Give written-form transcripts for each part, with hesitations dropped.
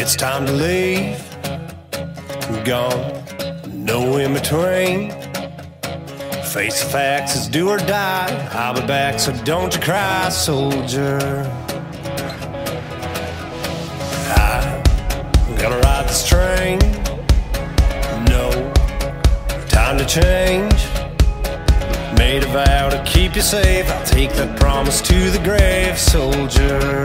It's time to leave. Gone, no in between. Face the facts, it's do or die. I'll be back, so don't you cry, soldier. I'm gonna ride this train. No time to change. Made a vow to keep you safe. I'll take that promise to the grave, soldier.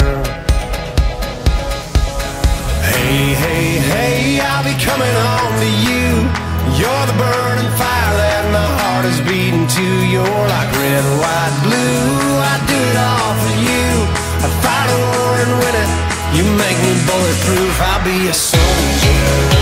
Hey, hey, hey, I'll be coming home to you. You're the burning fire that my heart is beating to. You're like red, white, blue. I do it all for you. I fight a war and win it. You make me bulletproof. I'll be a soldier.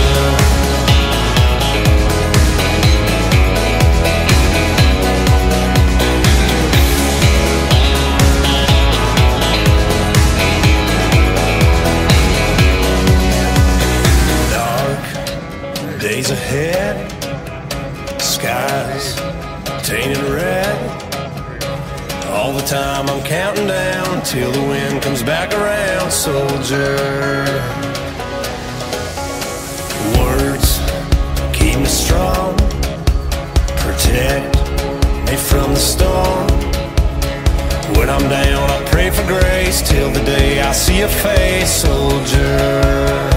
Days ahead, skies tainted red. All the time I'm counting down till the wind comes back around, soldier. Words keep me strong, protect me from the storm. When I'm down, I pray for grace till the day I see your face, soldier.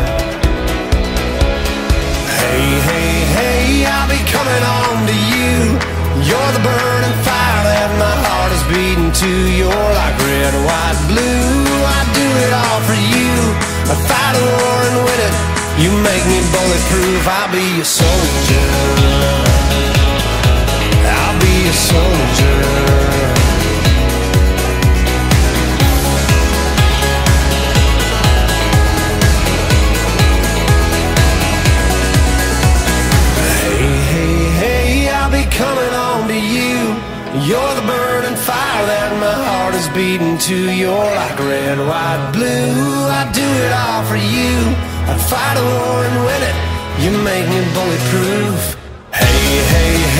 Hey, hey, hey, I'll be coming home to you. You're the burning fire that my heart is beating to. You're like red, white, blue. I do it all for you. I fight a war and win it. You make me bulletproof. I'll be a soldier. I'll be a soldier. Coming home to you. You're the burning fire that my heart is beating to. You're like red, white, blue. I do it all for you. I fight a war and win it. You make me bulletproof. Hey, hey, hey.